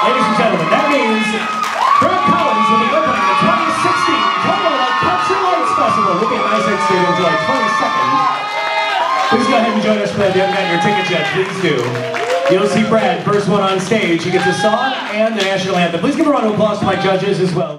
Ladies and gentlemen, that means Brad Collins will be opening the 2016 Colorado Country Lights Festival. We'll be at Nice State on July 22nd. Please go ahead and join us for that. If you haven't gotten your tickets yet, please do. You'll see Brad, first one on stage. He gets a song and the national anthem. Please give a round of applause to my judges as well.